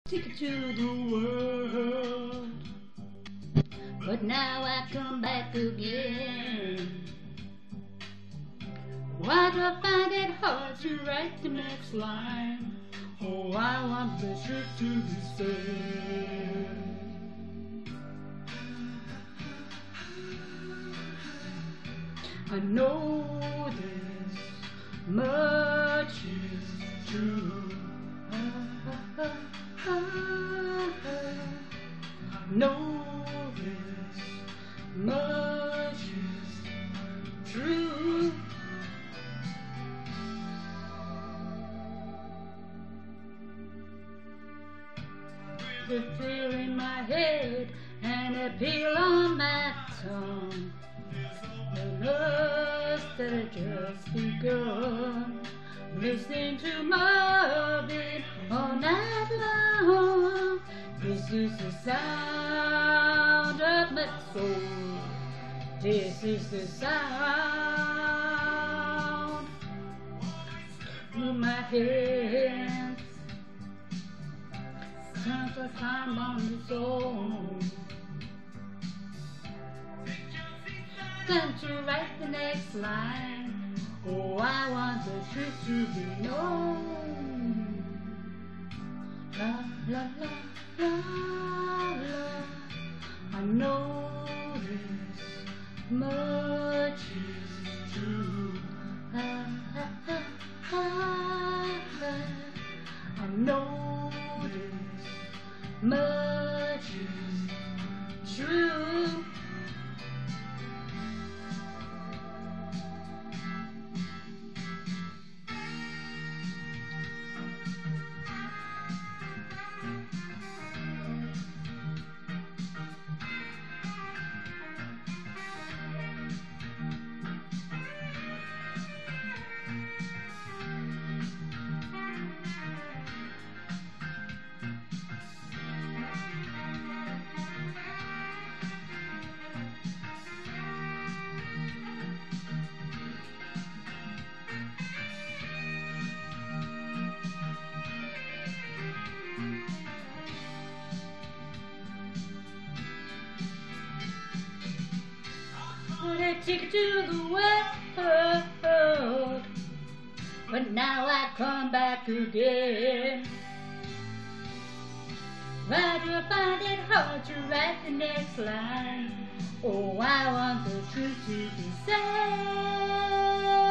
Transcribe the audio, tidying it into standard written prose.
ticket to the world. But now I come back again. Why do I find it hard to write the next line? Oh, I want the truth to be said. I know this much is true. I know this much is true. The thrill in my head and a peel on my tongue. The lust that had just begun. Listening to Marvin all night long. This is the sound of my soul. This is the sound of my head. Time to climb on its own. Time to write the next line. Oh, I want the truth to be known. La la la la la. I know this much is true. I know this much is true. I take it to the world, but now I come back again. Why do I find it hard to write the next line? Oh, I want the truth to be said.